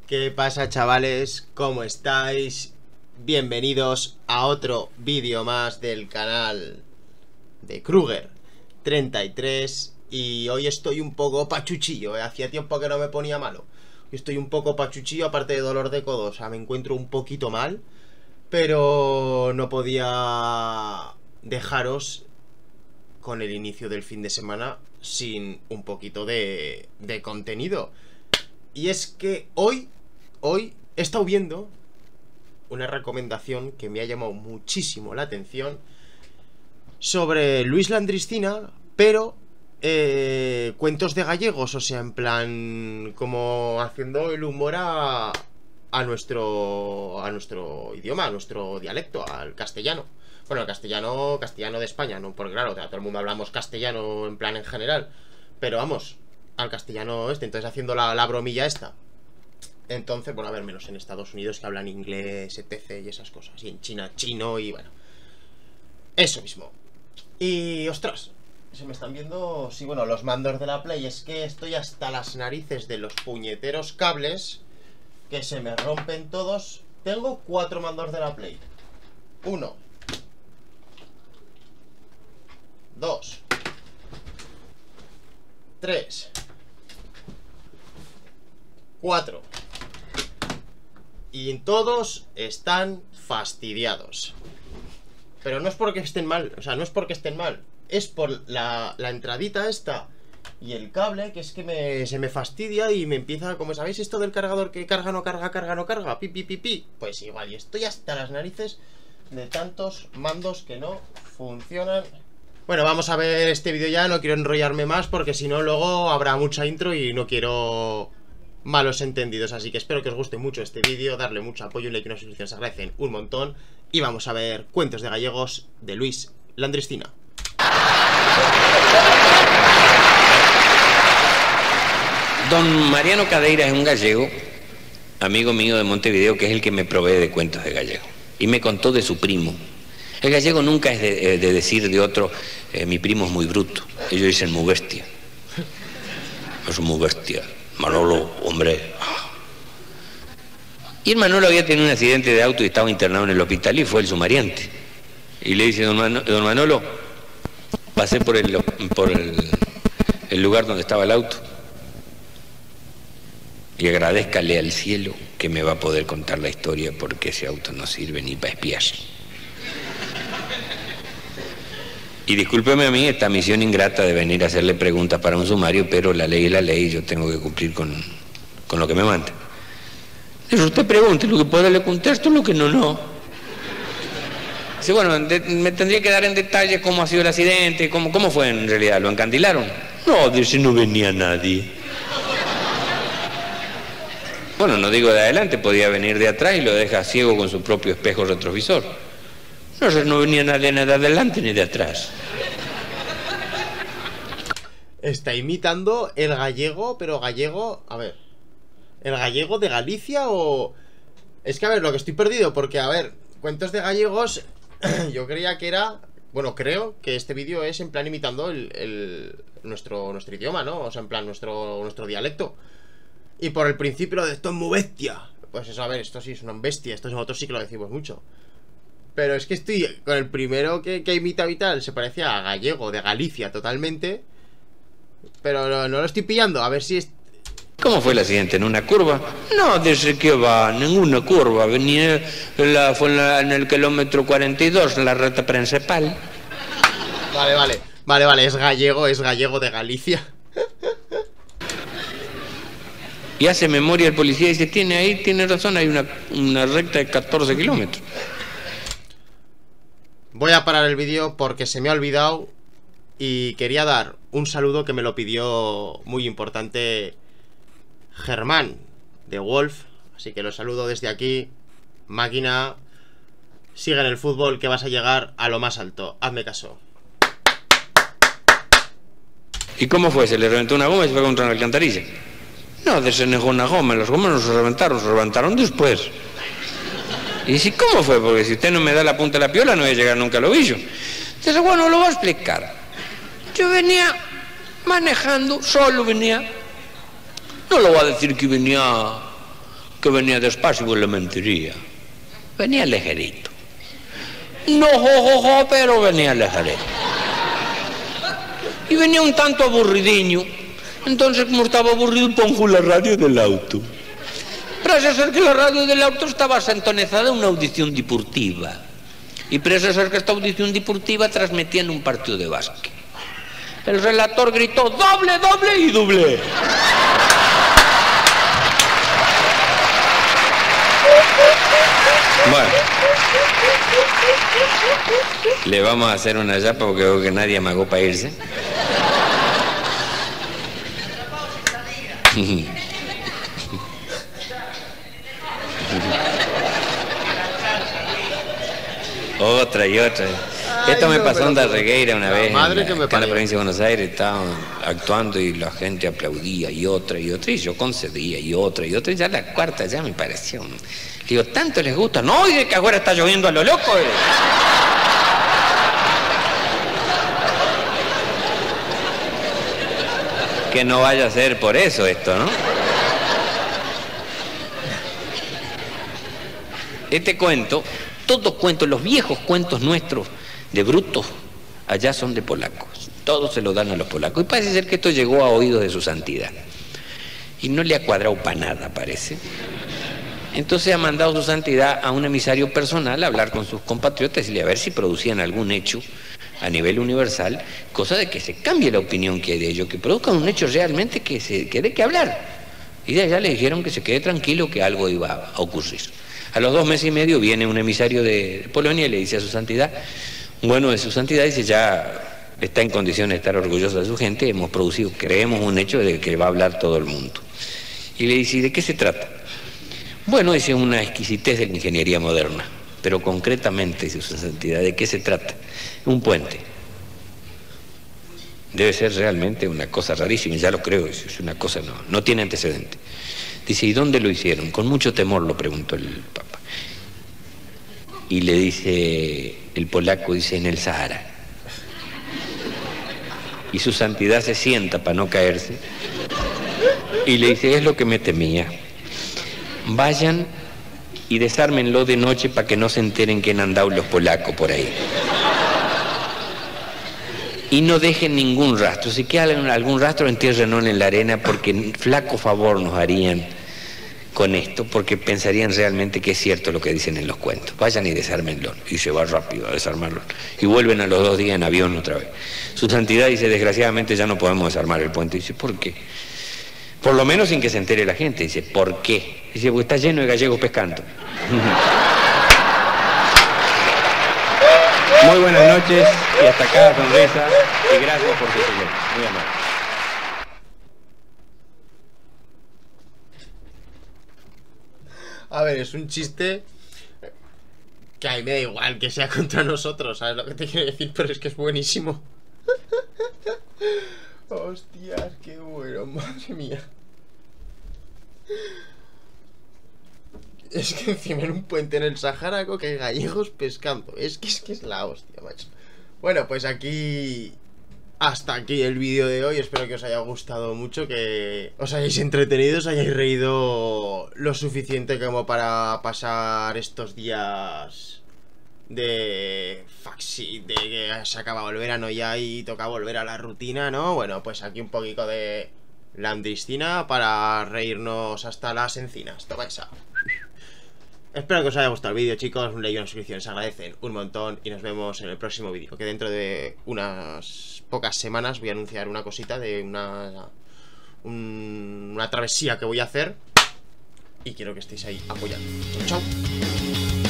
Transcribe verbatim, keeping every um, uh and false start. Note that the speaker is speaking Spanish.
¿Qué pasa, chavales? ¿Cómo estáis? Bienvenidos a otro vídeo más del canal de Kruger treinta y tres. Y hoy estoy un poco pachuchillo, ¿eh? Hacía tiempo que no me ponía malo. Hoy estoy un poco pachuchillo, aparte de dolor de codo. O sea, me encuentro un poquito mal, pero no podía dejaros con el inicio del fin de semana sin un poquito de, de contenido. Y es que hoy, hoy he estado viendo una recomendación que me ha llamado muchísimo la atención sobre Luis Landriscina, pero eh, cuentos de gallegos, o sea, en plan como haciendo el humor a, a nuestro a nuestro idioma, a nuestro dialecto, al castellano. Bueno, el castellano, castellano de España, no, porque claro, todo el mundo hablamos castellano en plan en general, pero vamos, al castellano este, entonces haciendo la, la bromilla esta. Entonces, bueno, a ver, menos en Estados Unidos que hablan inglés, etcétera y esas cosas, y en China, chino, y bueno, eso mismo. Y, ostras, se me están viendo, sí, bueno, los mandos de la Play. Es que estoy hasta las narices de los puñeteros cables, que se me rompen todos. Tengo cuatro mandos de la Play. Uno, dos, tres, cuatro. Y todos están fastidiados. Pero no es porque estén mal, o sea, no es porque estén mal, es por la, la entradita esta y el cable, que es que me, se me fastidia y me empieza, como sabéis, esto del cargador que carga, no carga, carga, no carga, pi, pi, pi, pi. Pues igual, y estoy hasta las narices de tantos mandos que no funcionan. Bueno, vamos a ver este vídeo ya, no quiero enrollarme más porque si no luego habrá mucha intro y no quiero malos entendidos, así que espero que os guste mucho este vídeo, darle mucho apoyo, un like y una suscripción se agradecen un montón. Y vamos a ver cuentos de gallegos de Luis Landriscina. Don Mariano Cadeira es un gallego, amigo mío de Montevideo, que es el que me provee de cuentos de gallego. Y me contó de su primo. El gallego nunca es de, de decir de otro, eh, mi primo es muy bruto. Ellos dicen muy bestia. Es muy bestia. Manolo, hombre. Y el Manolo había tenido un accidente de auto y estaba internado en el hospital y fue el sumariante. Y le dice, don, Man don Manolo, pasé por, el, por el, el lugar donde estaba el auto y agradézcale al cielo que me va a poder contar la historia porque ese auto no sirve ni para espiar. Y discúlpeme a mí esta misión ingrata de venir a hacerle preguntas para un sumario, pero la ley es la ley y yo tengo que cumplir con, con lo que me manda. Dice, usted pregunte, lo que pueda le contesto, lo que no, no. Dice, bueno, de, me tendría que dar en detalle cómo ha sido el accidente, cómo, cómo fue en realidad, ¿lo encandilaron? No, dice, no venía nadie. Bueno, no digo de adelante, podía venir de atrás y lo deja ciego con su propio espejo retrovisor. No, no venía nadie ni de adelante ni de atrás. Está imitando el gallego, pero gallego, a ver, ¿el gallego de Galicia o...? Es que a ver, lo que estoy perdido, porque a ver, cuentos de gallegos, yo creía que era... Bueno, creo que este vídeo es en plan imitando el, el, nuestro, nuestro idioma, ¿no? O sea, en plan nuestro, nuestro dialecto. Y por el principio de esto es muy bestia. Pues eso, a ver, esto sí es una bestia, esto nosotros sí que lo decimos mucho. Pero es que estoy con el primero que, que imita y tal, se parecía a gallego de Galicia totalmente. Pero no, no lo estoy pillando, a ver si es... ¿Cómo fue el accidente? ¿En una curva? No, desde que va, en una curva. Venía, la, fue en, la, en el kilómetro cuarenta y dos, en la ruta principal. Vale, vale, vale, vale, es gallego, es gallego de Galicia. Y hace memoria el policía y dice, tiene ahí, tiene razón, hay una, una recta de catorce kilómetros. Voy a parar el vídeo porque se me ha olvidado y quería dar un saludo que me lo pidió muy importante Germán de Wolf, así que lo saludo desde aquí. Máquina, sigue en el fútbol que vas a llegar a lo más alto, hazme caso. ¿Y cómo fue? ¿Se le reventó una goma y se fue contra una alcantarilla? No, desenejó una goma, las gomas no se reventaron, se reventaron después. Y dice, ¿cómo fue? Porque si usted no me da la punta de la piola no voy a llegar nunca al ovillo. Dice, bueno, lo voy a explicar. Yo venía manejando, solo venía. No le voy a decir que venía que venía despacio y le mentiría. Venía ligerito. No jojojo, pero venía ligerito. Y venía un tanto aburridiño. Entonces, como estaba aburrido, pongo la radio del auto. Parece ser que la radio del auto estaba sintonizada en una audición deportiva. Y parece ser que esta audición deportiva transmitía en un partido de básquet. El relator gritó, doble, doble y doble. Bueno, le vamos a hacer una yapa porque veo que nadie amagó para irse. Otra y otra. Ay, esto me no, pasó en Darregueira una vez, madre en, la, que me acá en la provincia de Buenos Aires. Estaban actuando y la gente aplaudía y otra y otra, y yo concedía y otra y otra, y ya la cuarta ya me pareció. Digo, ¿tanto les gusta? No, y de que ahora está lloviendo a lo loco. Eh. Que no vaya a ser por eso esto, ¿no? Este cuento, todos cuentos, los viejos cuentos nuestros de brutos, allá son de polacos. Todos se lo dan a los polacos. Y parece ser que esto llegó a oídos de su santidad. Y no le ha cuadrado para nada, parece. Entonces ha mandado su santidad a un emisario personal a hablar con sus compatriotas y a ver si producían algún hecho a nivel universal, cosa de que se cambie la opinión que hay de ellos, que produzcan un hecho realmente que se que dé que hablar. Y de allá le dijeron que se quede tranquilo, que algo iba a ocurrir. A los dos meses y medio viene un emisario de Polonia y le dice a su santidad, bueno, de su santidad dice, ya está en condiciones de estar orgulloso de su gente, hemos producido, creemos un hecho de que va a hablar todo el mundo. Y le dice, ¿de qué se trata? Bueno, dice, una exquisitez de la ingeniería moderna, pero concretamente, dice su santidad, ¿de qué se trata? Un puente. Debe ser realmente una cosa rarísima, ya lo creo, es una cosa, no, no tiene antecedente. Dice, ¿y dónde lo hicieron? Con mucho temor lo preguntó el Papa. Y le dice, el polaco dice, en el Sahara. Y su santidad se sienta para no caerse. Y le dice, es lo que me temía. Vayan y desármenlo de noche para que no se enteren que han andado los polacos por ahí. Y no dejen ningún rastro. Si queda algún rastro, entiérrenlo en la arena, porque flaco favor nos harían con esto, porque pensarían realmente que es cierto lo que dicen en los cuentos. Vayan y desármenlo. Y se va rápido a desarmarlo. Y vuelven a los dos días en avión otra vez. Su santidad dice, desgraciadamente ya no podemos desarmar el puente. Dice, ¿por qué? Por lo menos sin que se entere la gente. Dice, ¿por qué? Dice, porque está lleno de gallegos pescando. Muy buenas noches y hasta cada sonrisa y gracias por su silencio. Muy amable. A ver, es un chiste que a mí me da igual que sea contra nosotros, ¿sabes lo que te quiero decir? Pero es que es buenísimo. Hostias, qué bueno, madre mía. Es que encima en un puente en el Sahara que hay gallegos pescando. Es que es que es la hostia, macho. Bueno, pues aquí... Hasta aquí el vídeo de hoy. Espero que os haya gustado mucho, que os hayáis entretenido, os hayáis reído lo suficiente como para pasar estos días de faxi, de que se acaba el verano ya y toca volver a la rutina, ¿no? Bueno, pues aquí un poquito de landristina para reírnos hasta las encinas. Toma esa. Espero que os haya gustado el vídeo, chicos. Un like y una suscripción se agradecen un montón. Y nos vemos en el próximo vídeo, que dentro de unas pocas semanas voy a anunciar una cosita de una un, una travesía que voy a hacer. Y quiero que estéis ahí apoyando. Chao, chao.